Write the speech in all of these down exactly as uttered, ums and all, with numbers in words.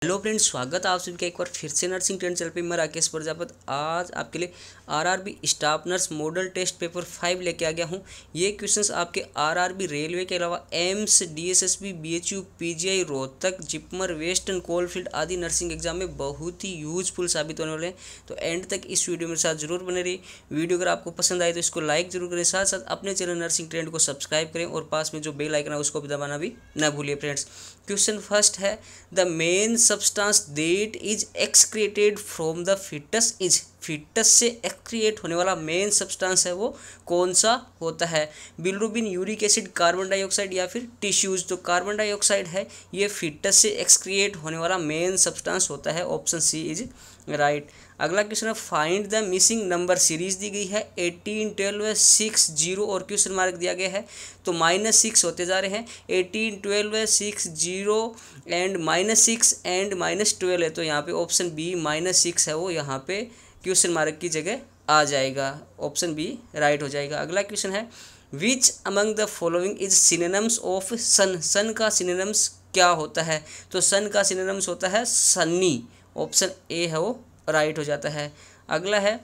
Hello friends, स्वागत है आप सभी का एक बार फिर से नर्सिंग ट्रेंड चैनल पे। मैं राकेश प्रजापति आज आपके लिए RRB staff nurse model test paper five लेके आ गया हूँ। ये क्वेश्चंस आपके आरआरबी रेलवे के अलावा AIIMS, DSSB, BHU, PGI, Rohtak, JIPMER, western coalfield आदि नर्सिंग एग्जाम में बहुत ही यूजफुल साबित होने वाले हैं। तो एंड तक इस वीडियो में साथ जरूर बने रहिए। वीडियो अगर आपको पसंद आए तो इसको लाइक जरूर करें, साथ साथ अपने चैनल नर्सिंग ट्रेंड को सब्सक्राइब करें और पास में जो बेल आइकन है उसको भी दबाना भी ना भूलिए। फ्रेंड्स, क्वेश्चन फर्स्ट है, the main substance that is excreted from the fetus is. Fetus से एक्सक्रिएट होने वाला मेन सब्सटेंस है वो कौन सा होता है? Bilirubin, uric acid, carbon dioxide या फिर टिश्यूज। तो कार्बन डाइऑक्साइड है ये फीटस से एक्सक्रिएट होने वाला मेन सब्सटेंस होता है। Option C is right. अगला क्वेश्चन है, find the missing number. Series दी गई है एटीन, ट्वेल्व, सिक्स, जीरो और क्वेश्चन मार्क दिया गया है। तो माइनस सिक्स होते जा रहे हैं। Eighteen, twelve, six, zero and minus six and minus twelve है। तो यहाँ पे ऑप्शन बी माइनस सिक्स है वो यहाँ पे क्वेश्चन मार्क की जगह आ जाएगा। ऑप्शन बी राइट हो जाएगा। अगला क्वेश्चन है, which among the following is synonyms of sun. Sun का सिनोनिम्स क्या होता है? तो सन का सिनोनिम्स होता है सन्नी। ऑप्शन ए है वो राइट हो जाता है। अगला है,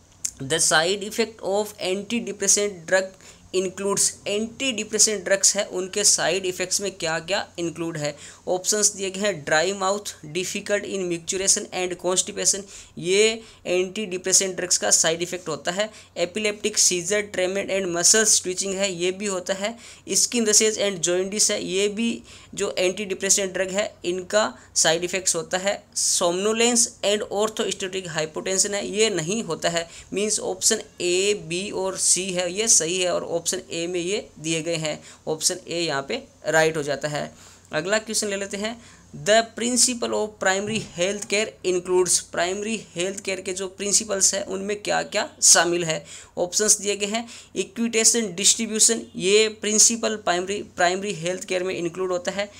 the side effect of anti depressant drug includes. Anti depressant drugs है उनके साइड इफेक्ट्स में क्या क्या इंक्लूड है? ऑप्शंस दिए गए हैं, dry mouth, difficult in micturition and constipation, ये एंटी डिप्रेसेंट ड्रग्स का साइड इफेक्ट होता है। Epileptic seizure, tremor and muscles twitching है ये भी होता है। स्किन रैशेज एंड जॉइंटिस है ये भी जो एंटी डिप्रेसेंट ड्रग है इनका साइड इफेक्ट्स होता है। सोमनोलेंस एंड ऑर्थोस्टेटिक हाइपोटेंशन है ये नहीं होता है। मींस ऑप्शन ए, बी और सी है ये सही है और ऑप्शन ए में ये दिए गए हैं। ऑप्शन ए यहाँ पे राइट हो जाता है। अगला क्वेश्चन ले लेते हैं, the principle of primary health care includes. Primary health care के जो प्रिंसिपल्स हैं उनमें क्या क्या शामिल है? ऑप्शंस दिए गए हैं, इक्विटेशन, डिस्ट्रीब्यूशन, ये principle primary primary health care में इंक्लूड होता है।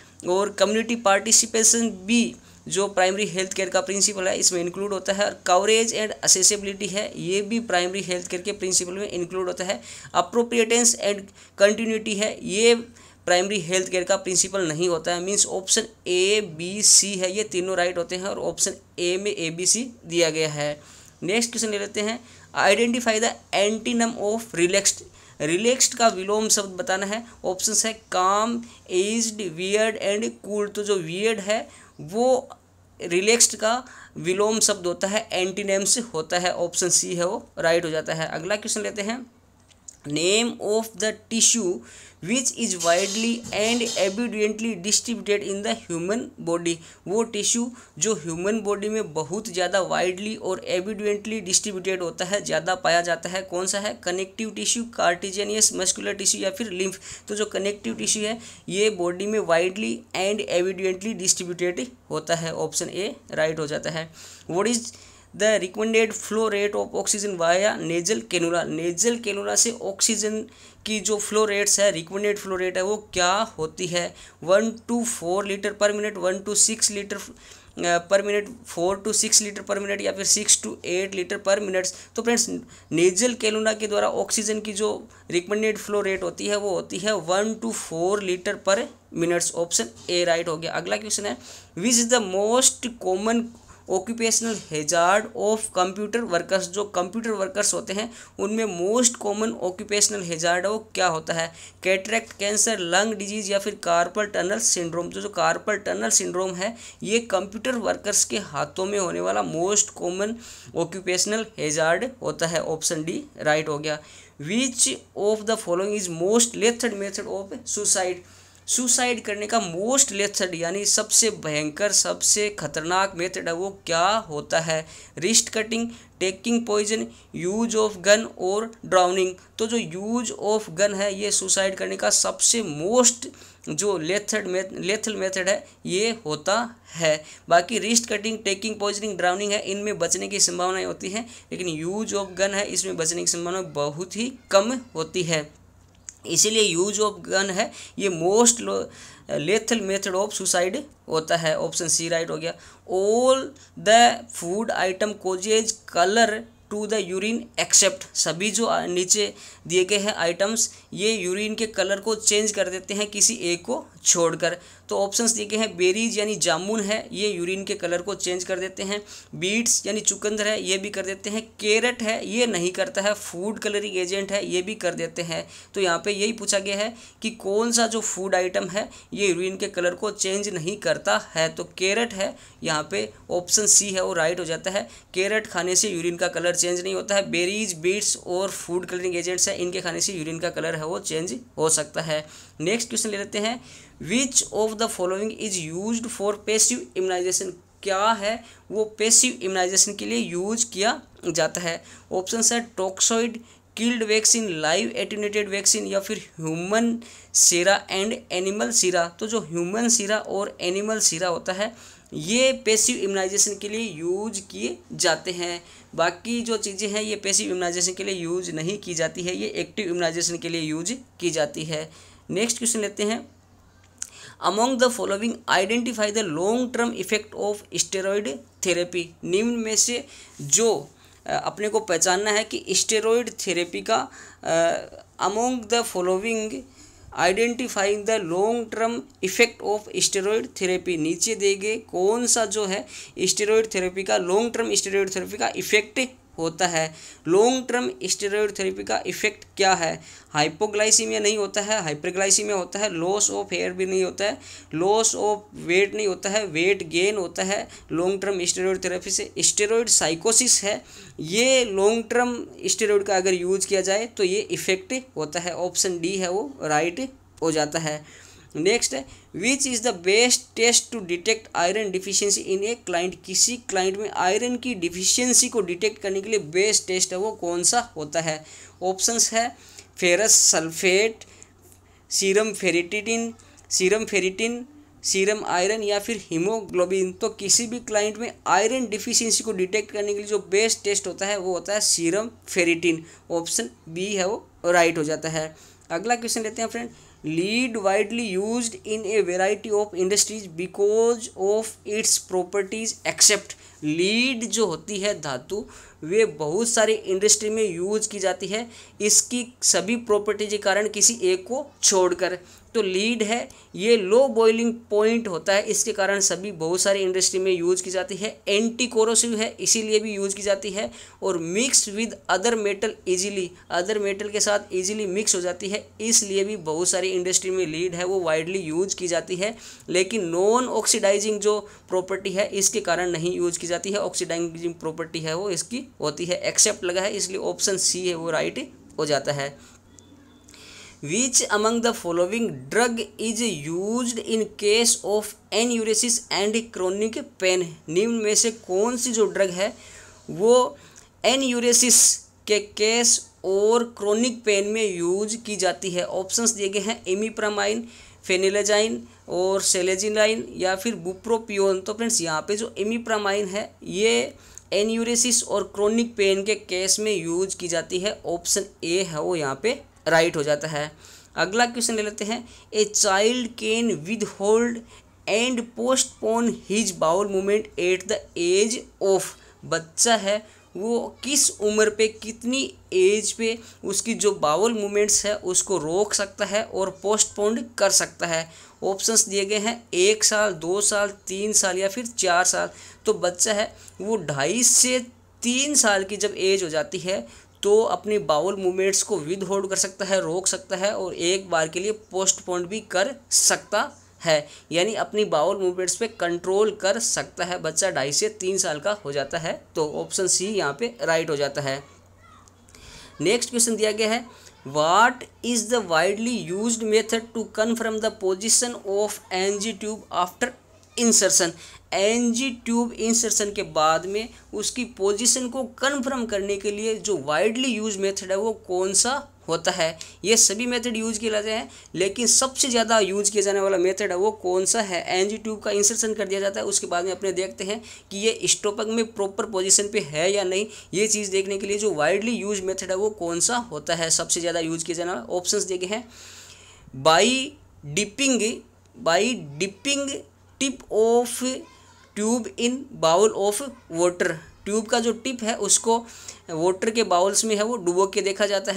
और कम्युनिटी पार्टिसिपेशन भी जो प्राइमरी हेल्थ केयर का प्रिंसिपल है इसमें इंक्लूड होता है। और कवरेज एंड असेसिबिलिटी है ये भी प्राइमरी हेल्थ केयर के प्रिंसिपल में इंक्लूड होता है। अप्रोप्रिएटेंस एंड कंटिन्यूटी है ये प्राइमरी हेल्थ केयर का प्रिंसिपल नहीं होता है। Means option A, B, C है ये तीनों राइट होते हैं और ऑप्शन ए में ए, बी, सी दिया गया है। नेक्स्ट क्वेश्चन ले लेते हैं, identify the antonym of relaxed. Relaxed का विलोम शब्द बताना है। ऑप्शंस है, काम, एज्ड, वियर्ड एंड कूल। तो जो वियर्ड है वो रिलैक्स्ड का विलोम शब्द होता है, एंटीनेम्स होता है। ऑप्शन सी है वो राइट हो जाता है। अगला क्वेश्चन लेते हैं, name of the tissue which is widely and abundantly distributed in the human body. वो टिश्यू जो ह्यूमन बॉडी में बहुत ज़्यादा वाइडली और एबिडेंटली डिस्ट्रीब्यूटेड होता है, ज़्यादा पाया जाता है, कौन सा है? Connective tissue, cartilaginous muscular tissue या फिर लिम्फ। तो जो कनेक्टिव टिश्यू है ये बॉडी में वाइडली एंड एबिडेंटली डिस्ट्रीब्यूटेड होता है। ऑप्शन ए राइट हो जाता है। What is the recommended flow rate of oxygen via nasal cannula. Nasal cannula से ऑक्सीजन की जो फ्लो रेट्स है, रिकमेंडेड फ्लो रेट है वो क्या होती है? One to four litre per minute, one to six litre per minute, four to six litre per minute या फिर six to eight litre per minute. तो फ्रेंड्स, नेजल कैनुला के द्वारा ऑक्सीजन की जो रिकमेंडेड फ्लो रेट होती है वो होती है one to four litre per minutes. Option A right हो गया। अगला क्वेश्चन है, which is the most common occupational hazard of computer workers. जो कंप्यूटर वर्कर्स होते हैं उनमें मोस्ट कॉमन ऑक्यूपेशनल हैजार्ड है वो क्या होता है? कैटरेक्ट, कैंसर, लंग डिजीज या फिर कार्पल टनल सिंड्रोम। तो जो कार्पल टनल सिंड्रोम है ये कंप्यूटर वर्कर्स के हाथों में होने वाला मोस्ट कॉमन ऑक्यूपेशनल हैजार्ड होता है। ऑप्शन डी राइट हो गया। Which of the following is most lethal method of suicide. Suicide करने का मोस्ट लेथड यानी सबसे भयंकर, सबसे खतरनाक मेथड है वो क्या होता है? Wrist cutting, taking poison, use of gun और ड्राउनिंग। तो जो यूज ऑफ गन है ये सुसाइड करने का सबसे मोस्ट जो लेथड लेथल मेथड है ये होता है। बाकी wrist cutting, taking poisoning, drowning है इनमें बचने की संभावनाएं होती हैं, लेकिन यूज ऑफ गन है इसमें बचने की संभावना बहुत ही कम होती है। इसीलिए यूज ऑफ गन है ये most lethal method of suicide होता है। ऑप्शन सी राइट हो गया। All the food item causes colour to the urine except. सभी जो नीचे दिए गए हैं आइटम्स ये यूरिन के कलर को चेंज कर देते हैं किसी एक को छोड़कर। तो ऑप्शंस दिए गए हैं, बेरीज यानी जामुन है, ये यूरिन के कलर को चेंज कर देते हैं। बीट्स यानी चुकंदर है, ये भी कर देते हैं। कैरेट है, ये नहीं करता है। फूड कलरिंग एजेंट है, ये भी कर देते हैं। तो यहाँ पे यही पूछा गया है कि कौन सा जो फूड आइटम है ये यूरिन के कलर को चेंज नहीं करता है। तो कैरेट है, यहाँ पे ऑप्शन सी है वो राइट हो जाता है। कैरेट खाने से यूरिन का कलर चेंज नहीं होता है। बेरीज, बीट्स और फूड कलरिंग एजेंट्स है, इनके खाने से यूरिन का कलर है वो चेंज हो सकता है। नेक्स्ट क्वेश्चन ले लेते हैं, which of the following is used for passive immunization, क्या है वो पैसिव इम्यूनाइजेशन के लिए यूज किया जाता है। ऑप्शन है toxoid, killed vaccine, live attenuated vaccine या फिर ह्यूमन सीरा एंड एनिमल सीरा। तो जो ह्यूमन सीरा और एनिमल सीरा होता है ये पैसिव इम्यूनाइजेशन के लिए यूज किए जाते हैं। बाकी जो चीज़ें हैं ये पैसिव इम्यूनाइजेशन के लिए यूज नहीं की जाती है, ये एक्टिव इम्यूनाइजेशन के लिए यूज की जाती है। नेक्स्ट क्वेश्चन लेते हैं, among the following identify the long term effect of steroid therapy, निम्न में से जो अपने को पहचानना है कि स्टेरॉयड थेरेपी का among the following identifying the long term effect of steroid therapy, नीचे दिए गए कौन सा जो है स्टेरॉयड थेरेपी का लॉन्ग टर्म स्टेरॉयड थेरेपी का इफेक्ट होता है। लॉन्ग टर्म स्टेरॉयड थेरेपी का इफेक्ट क्या है, हाइपोग्लाइसीमिया नहीं होता है, हाइपरग्लाइसीमिया होता है, लॉस ऑफ हेयर भी नहीं होता है, लॉस ऑफ वेट नहीं होता है, वेट गेन होता है लॉन्ग टर्म स्टेरॉयड थेरेपी से। स्टेरॉयड साइकोसिस है, ये लॉन्ग टर्म स्टेरॉयड का अगर यूज किया जाए तो ये इफेक्ट होता है। ऑप्शन डी है वो राइट हो जाता है। नेक्स्ट है, which is the best test to detect iron deficiency in a client, किसी क्लाइंट में आयरन की डिफिशियंसी को डिटेक्ट करने के लिए बेस्ट टेस्ट है वो कौन सा होता है। ऑप्शंस है ferrous sulphate, serum ferritin, serum ferritin, serum iron या फिर हीमोग्लोबिन। तो किसी भी क्लाइंट में आयरन डिफिशियंसी को डिटेक्ट करने के लिए जो बेस्ट टेस्ट होता है वो होता है सीरम फेरिटिन। ऑप्शन बी है वो राइट हो जाता है। अगला क्वेश्चन लेते हैं friend, lead widely used in a variety of industries because of its properties except, lead जो होती है धातु वे बहुत सारी इंडस्ट्री में यूज की जाती है इसकी सभी प्रॉपर्टी के कारण किसी एक को छोड़कर। तो लीड है ये लो बॉइलिंग पॉइंट होता है, इसके कारण सभी बहुत सारी इंडस्ट्री में यूज की जाती है। एंटी कोरोसिव है इसीलिए भी यूज की जाती है, और mix with other metal easily, other metal के साथ इजीली मिक्स हो जाती है, इसलिए भी बहुत सारी इंडस्ट्री में लीड है वो वाइडली यूज की जाती है। लेकिन नॉन ऑक्सीडाइजिंग जो प्रॉपर्टी है इसके कारण नहीं यूज की जाती है, ऑक्सीडाइजिंग प्रॉपर्टी है वो इसकी होती है। एक्सेप्ट लगा है इसलिए ऑप्शन सी है वो राइट हो जाता है। Which among the following drug is used in case of enuresis and chronic pain, निम्न में से कौन सी जो ड्रग है वो एन्यूरेसिस के केस और क्रोनिक पेन में यूज की जाती है। ऑप्शंस दिए गए हैं इमिप्रामाइन, फेनिलाजाइन और सेलेजिनाइन या फिर बुप्रोपियोन। तो फ्रेंड्स यहाँ पे जो इमिप्रामाइन है ये एन्यूरेसिस और क्रोनिक पेन के केस में यूज की जाती है। ऑप्शन ए है वो यहाँ पे राइट हो जाता है। अगला क्वेश्चन ले लेते हैं, a child can withhold and postpone his bowel movement at the age of, बच्चा है वो किस उम्र पे कितनी एज पे उसकी जो बाउल मूवमेंट्स है उसको रोक सकता है और पोस्टपोन कर सकता है। ऑप्शंस दिए गए हैं एक साल, दो साल, तीन साल या फिर चार साल। तो बच्चा है वो ढाई से तीन साल की जब एज हो जाती है तो अपनी बाउल मूवमेंट्स को विद होल्ड कर सकता है, रोक सकता है और एक बार के लिए पोस्टपोन भी कर सकता है, यानी अपनी बाउल मूवमेंट्स पे कंट्रोल कर सकता है। बच्चा ढाई से तीन साल का हो जाता है, तो ऑप्शन सी यहाँ पे राइट हो जाता है। नेक्स्ट क्वेश्चन दिया गया है, what is the widely used method to confirm the position of NG tube after insertion, NG tube insertion के बाद में उसकी पोजीशन को कंफर्म करने के लिए जो वाइडली यूज मेथड है वो कौन सा होता है। ये सभी मेथड यूज किए जाते हैं लेकिन सबसे ज़्यादा यूज किया जाने वाला मेथड है वो कौन सा है। एनजी ट्यूब का इंसर्शन कर दिया जाता है, उसके बाद में अपने देखते हैं कि ये स्टोपक में प्रॉपर पोजीशन पे है या नहीं। ये चीज़ देखने के लिए जो वाइडली यूज मेथड है वो कौन सा होता है, सबसे ज़्यादा यूज किया जाने वाला। ऑप्शंस दिए गए हैं by dipping, by dipping tip of tube in bowl of water, tube का जो टिप है उसको वाटर के बाउल्स में है वो डुबो के देखा जाता है।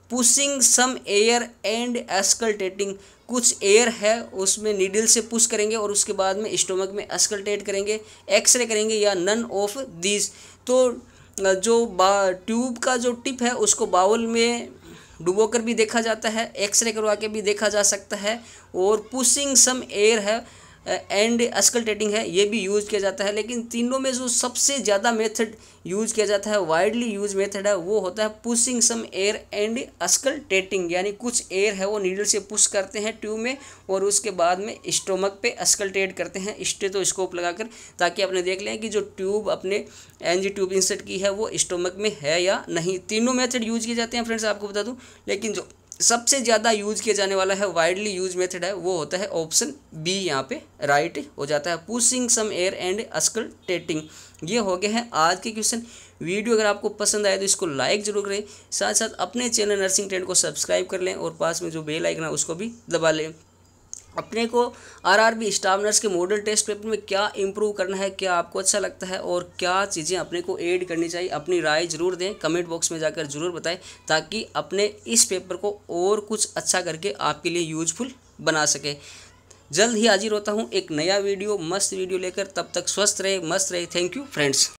Pushing some air and auscultating, कुछ एयर है उसमें नीडल से पुश करेंगे और उसके बाद में स्टोमक में अस्कल्टेट करेंगे, एक्सरे करेंगे या नन ऑफ दीज। तो जो बा ट्यूब का जो टिप है उसको बाउल में डुबो कर भी देखा जाता है, एक्सरे करवा के भी देखा जा सकता है, और पुशिंग सम एयर है एंड अस्कल्टेटिंग है ये भी यूज़ किया जाता है। लेकिन तीनों में जो सबसे ज़्यादा मेथड यूज़ किया जाता है, वाइडली यूज मेथड है, वो होता है pushing some air and auscultating, यानी कुछ एयर है वो नीडल से पुश करते हैं ट्यूब में और उसके बाद में स्टोमक पे अस्कल्टेट करते हैं स्टेथोस्कोप लगाकर, ताकि अपने देख लें कि जो ट्यूब अपने एनजी ट्यूब इंसर्ट की है वो स्टोमक में है या नहीं। तीनों मेथड यूज किए जाते हैं फ्रेंड्स, आपको बता दूँ, लेकिन जो सबसे ज़्यादा यूज किया जाने वाला है, वाइडली यूज मेथड है, वो होता है ऑप्शन बी, यहाँ पे राइट हो जाता है, pushing some air and auscultating. ये हो गए हैं आज के क्वेश्चन। वीडियो अगर आपको पसंद आए तो इसको लाइक जरूर करें, साथ साथ अपने चैनल नर्सिंग ट्रेंड को सब्सक्राइब कर लें और पास में जो बेल आइकन है उसको भी दबा लें। अपने को आरआरबी स्टाफ नर्स के मॉडल टेस्ट पेपर में क्या इंप्रूव करना है, क्या आपको अच्छा लगता है और क्या चीज़ें अपने को ऐड करनी चाहिए, अपनी राय जरूर दें, कमेंट बॉक्स में जाकर जरूर बताएं, ताकि अपने इस पेपर को और कुछ अच्छा करके आपके लिए यूजफुल बना सके। जल्द ही हाजिर होता हूँ एक नया वीडियो, मस्त वीडियो लेकर, तब तक स्वस्थ रहे, मस्त रहे। Thank you friends.